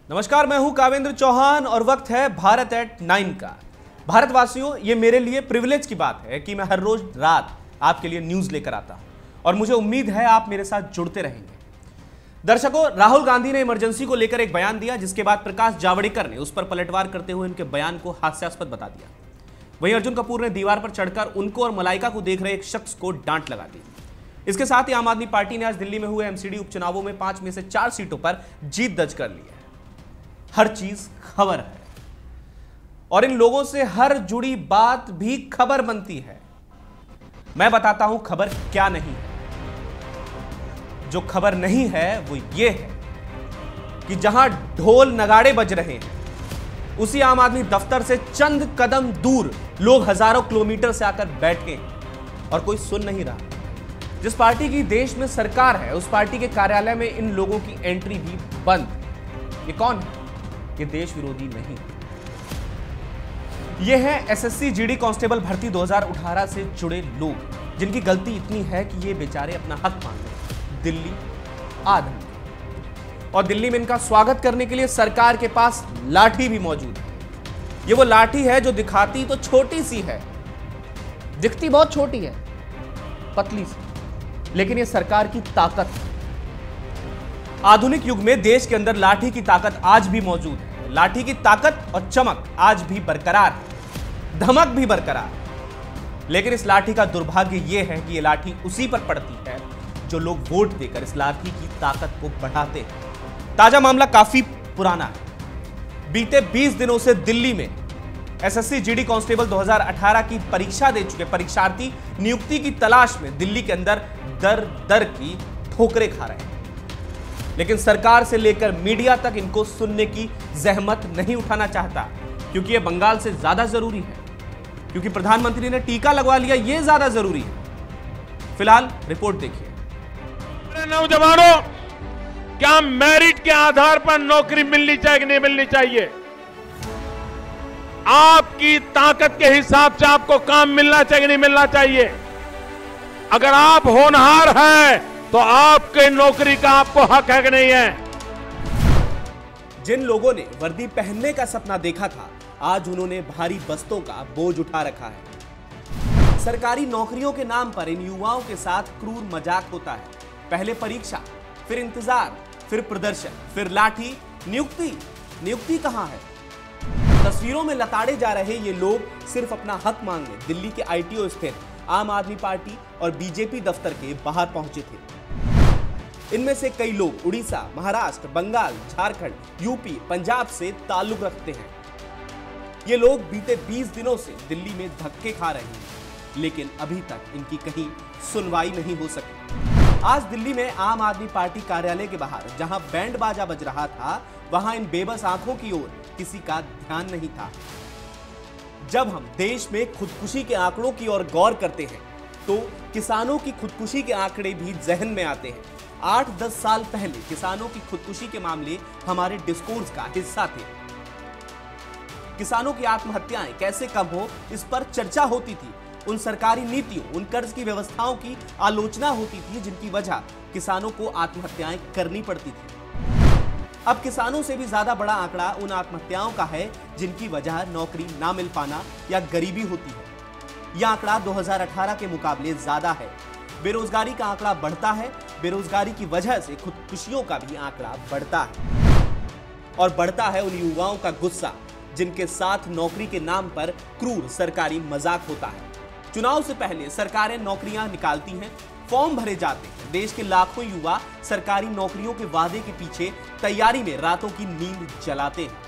नमस्कार, मैं हूं कावेंद्र चौहान और वक्त है भारत एट 9 का। भारतवासियों, ये मेरे लिए प्रिविलेज की बात है कि मैं हर रोज रात आपके लिए न्यूज लेकर आता हूं और मुझे उम्मीद है आप मेरे साथ जुड़ते रहेंगे। दर्शकों, राहुल गांधी ने इमरजेंसी को लेकर एक बयान दिया, जिसके बाद प्रकाश जावड़ेकर ने उस पर पलटवार करते हुए उनके बयान को हास्यास्पद बता दिया। वहीं अर्जुन कपूर ने दीवार पर चढ़कर उनको और मलाइका को देख रहे एक शख्स को डांट लगा दी। इसके साथ ही आम आदमी पार्टी ने आज दिल्ली में हुए एमसीडी उपचुनावों में 5 में से 4 सीटों पर जीत दर्ज कर ली है। हर चीज खबर है और इन लोगों से हर जुड़ी बात भी खबर बनती है। मैं बताता हूं खबर क्या नहीं है। जो खबर नहीं है वो ये है कि जहां ढोल नगाड़े बज रहे हैं, उसी आम आदमी दफ्तर से चंद कदम दूर लोग हजारों किलोमीटर से आकर बैठे हैं और कोई सुन नहीं रहा। जिस पार्टी की देश में सरकार है, उस पार्टी के कार्यालय में इन लोगों की एंट्री भी बंद। ये कौन है? ये देश विरोधी नहीं। ये है एसएससी जीडी कांस्टेबल भर्ती 2018 से जुड़े लोग, जिनकी गलती इतनी है कि ये बेचारे अपना हक मांग रहे हैं। दिल्ली आधम और दिल्ली में इनका स्वागत करने के लिए सरकार के पास लाठी भी मौजूद है। ये वो लाठी है जो दिखाती तो छोटी सी है, दिखती बहुत छोटी है, पतली सी, लेकिन ये सरकार की ताकत है। आधुनिक युग में देश के अंदर लाठी की ताकत आज भी मौजूद है। लाठी की ताकत और चमक आज भी बरकरार है, धमक भी बरकरार है। लेकिन इस लाठी का दुर्भाग्य यह है कि यह लाठी उसी पर पड़ती है जो लोग वोट देकर इस लाठी की ताकत को बढ़ाते हैं। ताजा मामला काफी पुराना है। बीते 20 दिनों से दिल्ली में एसएससी जीडी कांस्टेबल 2018 की परीक्षा दे चुके परीक्षार्थी नियुक्ति की तलाश में दिल्ली के अंदर दर दर की ठोकरें खा रहे हैं, लेकिन सरकार से लेकर मीडिया तक इनको सुनने की जहमत नहीं उठाना चाहता, क्योंकि यह बंगाल से ज्यादा जरूरी है, क्योंकि प्रधानमंत्री ने टीका लगवा लिया, यह ज्यादा जरूरी है। फिलहाल रिपोर्ट देखिए। नौजवानों, क्या मेरिट के आधार पर नौकरी मिलनी चाहिए कि नहीं मिलनी चाहिए? आपकी ताकत के हिसाब से आपको काम मिलना चाहिए कि नहीं मिलना चाहिए? अगर आप होनहार हैं तो आपके नौकरी का आपको हक है कि नहीं है? जिन लोगों ने वर्दी पहनने का सपना देखा था, आज उन्होंने भारी बस्तों का बोझ उठा रखा है। सरकारी नौकरियों के नाम पर इन युवाओं के साथ क्रूर मजाक होता है। पहले परीक्षा, फिर इंतजार, फिर प्रदर्शन, फिर लाठी, नियुक्ति कहां है? तस्वीरों में लताड़े जा रहे ये लोग सिर्फ अपना हक मांगने दिल्ली के आईटीओ स्थित आम आदमी पार्टी और बीजेपी दफ्तर के बाहर पहुंचे थे। इनमें से कई लोग उड़ीसा, महाराष्ट्र, बंगाल, झारखंड, यूपी, पंजाब से ताल्लुक रखते हैं। ये लोग बीते 20 दिनों से दिल्ली में धक्के खा रहे हैं, लेकिन अभी तक इनकी कहीं सुनवाई नहीं हो सकी। आज दिल्ली में आम आदमी पार्टी कार्यालय के बाहर जहां बैंड बाजा बज रहा था, वहां इन बेबस आंखों की ओर किसी का ध्यान नहीं था। जब हम देश में खुदकुशी के आंकड़ों की ओर गौर करते हैं, तो किसानों की खुदकुशी के आंकड़े भी जहन में आते हैं। 8-10 साल पहले किसानों की खुदकुशी के मामले हमारे डिस्कोर्स का हिस्सा थे। किसानों की आत्महत्याएं कैसे कम हो, इस पर चर्चा होती थी। उन सरकारी नीतियों, उन कर्ज की व्यवस्थाओं की आलोचना होती थी, जिनकी वजह किसानों को आत्महत्याएं करनी पड़ती थी। अब किसानों से भी ज्यादा बड़ा आंकड़ा उन आत्महत्याओं का है जिनकी वजह नौकरी ना मिल पाना या गरीबी होती है। यह आंकड़ा 2018 के मुकाबले ज्यादा है। बेरोजगारी का आंकड़ा बढ़ता है। बेरोजगारी की वजह से खुदकुशियों का भी आंकड़ा बढ़ता है, और बढ़ता है उन युवाओं का गुस्सा जिनके साथ नौकरी के नाम पर क्रूर सरकारी मजाक होता है। चुनाव से पहले सरकारें नौकरियां निकालती हैं, फॉर्म भरे जाते हैं। देश के लाखों युवा सरकारी नौकरियों के वादे के पीछे तैयारी में रातों की नींद जलाते हैं,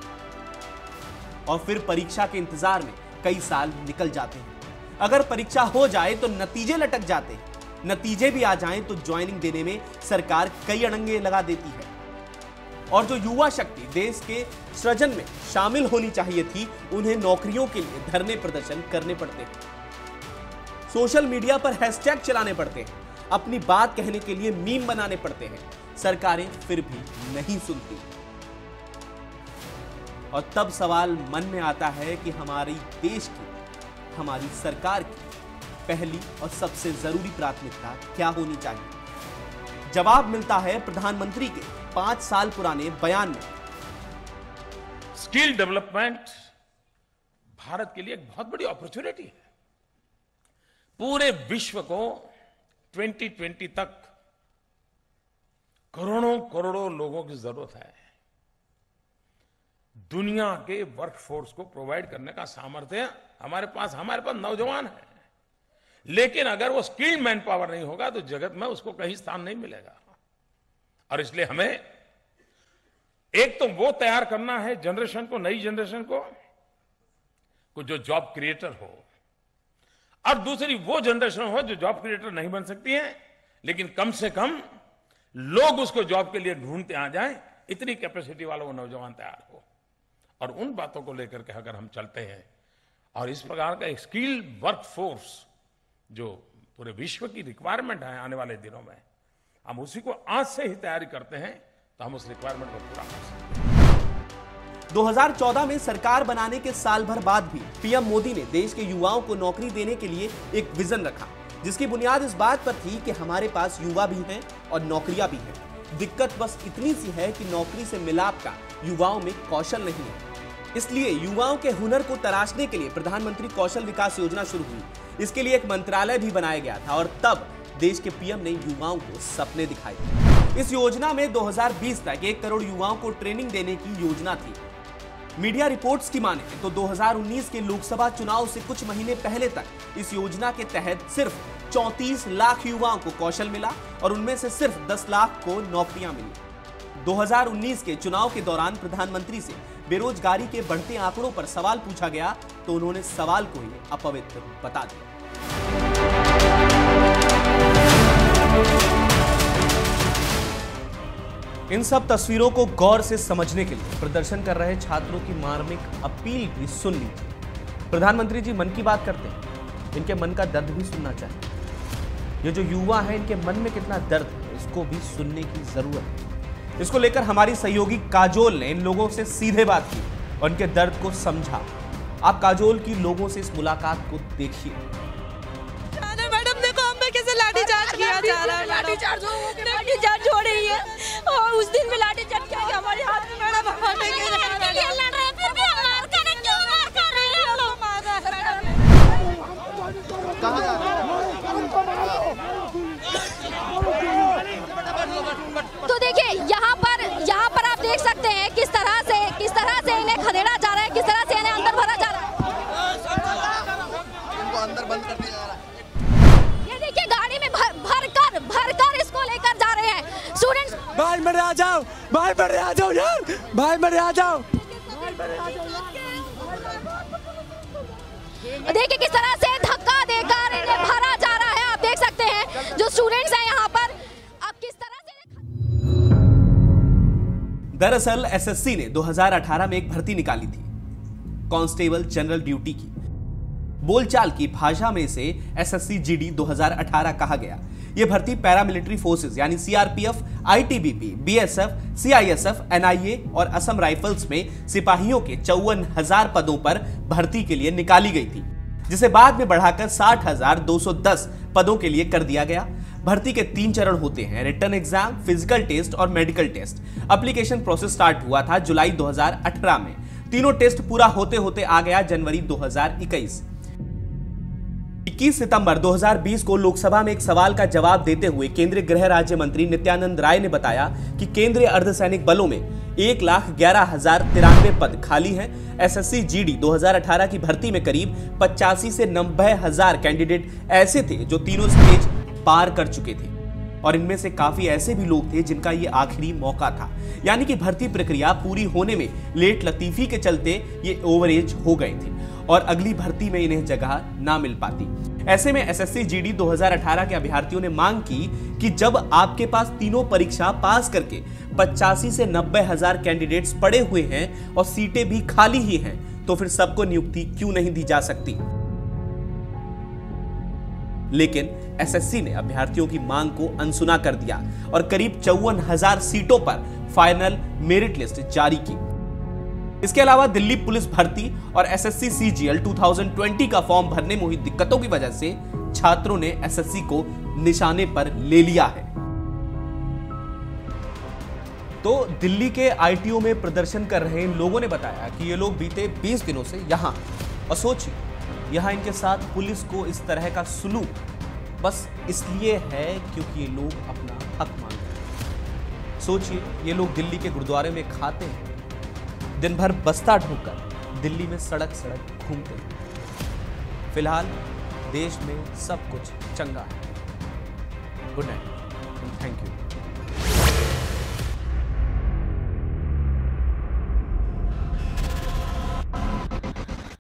और फिर परीक्षा के इंतजार में कई साल निकल जाते हैं। अगर परीक्षा हो जाए तो नतीजे लटक जाते हैं, नतीजे भी आ जाएं तो ज्वाइनिंग देने में सरकार कई अड़ंगे लगा देती है। और जो युवा शक्ति देश के सृजन में शामिल होनी चाहिए थी, उन्हें नौकरियों के लिए धरने प्रदर्शन करने पड़ते हैं, सोशल मीडिया पर हैशटैग चलाने पड़ते हैं, अपनी बात कहने के लिए मीम बनाने पड़ते हैं। सरकारें फिर भी नहीं सुनती, और तब सवाल मन में आता है कि हमारी देश की, हमारी सरकार की पहली और सबसे जरूरी प्राथमिकता क्या होनी चाहिए? जवाब मिलता है प्रधानमंत्री के 5 साल पुराने बयान में, स्किल डेवलपमेंट भारत के लिए एक बहुत बड़ी अपॉर्चुनिटी है। पूरे विश्व को 2020 तक करोड़ों करोड़ों लोगों की जरूरत है। दुनिया के वर्कफोर्स को प्रोवाइड करने का सामर्थ्य हमारे पास नौजवान है, लेकिन अगर वो स्किल्ड मैन पावर नहीं होगा तो जगत में उसको कहीं स्थान नहीं मिलेगा। और इसलिए हमें एक तो वो तैयार करना है जनरेशन को, नई जनरेशन को जो जॉब क्रिएटर हो, और दूसरी वो जनरेशन हो जो जॉब क्रिएटर नहीं बन सकती है, लेकिन कम से कम लोग उसको जॉब के लिए ढूंढते आ जाएं, इतनी कैपेसिटी वाला वो नौजवान तैयार हो। और उन बातों को लेकर के अगर हम चलते हैं और इस प्रकार का एक स्किल वर्कफोर्स जो पूरे विश्व की रिक्वायरमेंट है आने वाले दिनों में, हम उसी को आज से ही तैयारी करते हैं तो हम उस रिक्वायरमेंट को पूरा कर सकते हैं। 2014 में सरकार बनाने के साल भर बाद भी पीएम मोदी ने देश के युवाओं को नौकरी देने के लिए एक विजन रखा, जिसकी बुनियाद इस बात पर थी कि हमारे पास युवा भी हैं और नौकरियां भी हैं। दिक्कत बस इतनी सी है कि नौकरी से मिलाप का युवाओं में कौशल नहीं है। इसलिए युवाओं के हुनर को तराशने के लिए प्रधानमंत्री कौशल विकास योजना शुरू हुई। इसके लिए एक मंत्रालय भी बनाया गया था और तब देश के पीएम ने युवाओं को सपने दिखाए। इस योजना में 2020 तक 1 करोड़ युवाओं को ट्रेनिंग देने की योजना थी। मीडिया रिपोर्ट्स की माने तो 2019 के लोकसभा चुनाव से कुछ महीने पहले तक इस योजना के तहत सिर्फ 34 लाख युवाओं को कौशल मिला और उनमें से सिर्फ 10 लाख को नौकरियां मिली। 2019 के चुनाव के दौरान प्रधानमंत्री से बेरोजगारी के बढ़ते आंकड़ों पर सवाल पूछा गया तो उन्होंने सवाल को ही अपवित्र बता दिया। इन सब तस्वीरों को गौर से समझने के लिए प्रदर्शन कर रहे छात्रों की मार्मिक अपील भी सुन लीजिए। प्रधानमंत्री जी मन की बात करते हैं, इनके मन का दर्द भी सुनना चाहिए। ये जो युवा है इनके मन में कितना दर्द है इसको भी सुनने की जरूरत है। इसको लेकर हमारी सहयोगी काजोल ने इन लोगों से सीधे बात की और इनके दर्द को समझा। आप काजोल की लोगों से इस मुलाकात को देखिए। मैडम देखो हम पे कैसे लाठीचार्ज किया जा रहा है। लाठीचार्ज हो रही है और उस दिन भी लाठीचार्ज किया गया हमारे हाथ में। मैडम तो देखिए यहाँ पर आप देख सकते हैं किस तरह से इन्हें खदेड़ा जा रहा है, किस तरह से इन्हें अंदर भरा जा रहा है। इनको अंदर बंद कर दिया जा रहा है। ये देखिए गाड़ी में भरकर इसको लेकर जा रहे हैं स्टूडेंट्स। भाई मेरे आ जाओ, भाई मेरे आ जाओ यार, भाई मेरे आ जाओ। देखिए किस तरह से धक्का देकर इन्हें भरा जा रहा है। आप देख सकते हैं जो स्टूडेंट्स हैं यहाँ पर, अब किस तरह से। दरअसल एसएससी ने 2018 में एक भर्ती निकाली थी, कांस्टेबल जनरल ड्यूटी की। बोलचाल की भाषा में इसे एसएससी जीडी 2018 कहा गया। यह भर्ती पैरामिलिट्री फोर्सेस यानी CRPF, ITBP, BSF, CISF, NIA और असम राइफल्स में सिपाहियों के 54,000 पदों पर भर्ती के लिए निकाली गई थी, जिसे बाद में बढ़ाकर 60,210 पदों के लिए कर दिया गया। भर्ती के 3 चरण होते हैं, रिटन एग्जाम, फिजिकल टेस्ट और medical test. Application process start हुआ था जुलाई 2018 में। तीनों टेस्ट पूरा होते होते आ गया जनवरी 2021। 21 सितंबर 2020 को लोकसभा में एक सवाल का जवाब देते हुए केंद्रीय गृह राज्य मंत्री नित्यानंद राय ने बताया कि केंद्रीय अर्धसैनिक बलों में 1,11,093 पद खाली हैं। एसएससी जीडी 2018 की भर्ती में करीब 85 से 90,000 कैंडिडेट ऐसे थे जो तीनों स्टेज पार कर चुके थे और इनमें से काफी ऐसे भी लोग थे जिनका ये आखिरी मौका था, यानी कि भर्ती प्रक्रिया पूरी होने में लेट लतीफी के चलते ये ओवरएज हो गए थे और अगली भर्ती में इन्हें जगह ना मिल पाती। ऐसे में एसएससी जीडी 2018 के अभ्यर्थियों ने मांग की कि जब आपके पास तीनों परीक्षा पास करके 85 से 90,000 कैंडिडेट्स पड़े हुए हैं और सीटें भी खाली ही हैं, तो फिर सबको नियुक्ति क्यों नहीं दी जा सकती। लेकिन एसएससी ने अभ्यर्थियों की मांग को अनसुना कर दिया और करीब 54,000 सीटों पर फाइनल मेरिट लिस्ट जारी की। इसके अलावा दिल्ली पुलिस भर्ती और एसएससी सीजीएल 2020 का फॉर्म भरने में हुई दिक्कतों की वजह से छात्रों ने एसएससी को निशाने पर ले लिया है। तो दिल्ली के आईटीओ में प्रदर्शन कर रहे इन लोगों ने बताया कि ये लोग बीते 20 दिनों से यहां, और सोचिए यहां इनके साथ पुलिस को इस तरह का सुलूक बस इसलिए है क्योंकि ये लोग अपना हक मांग रहे हैं। सोचिए ये लोग दिल्ली के गुरुद्वारे में खाते हैं, दिन भर बस्ता ढोकर दिल्ली में सड़क सड़क घूमते हैं। फिलहाल देश में सब कुछ चंगा है। Good night, thank you.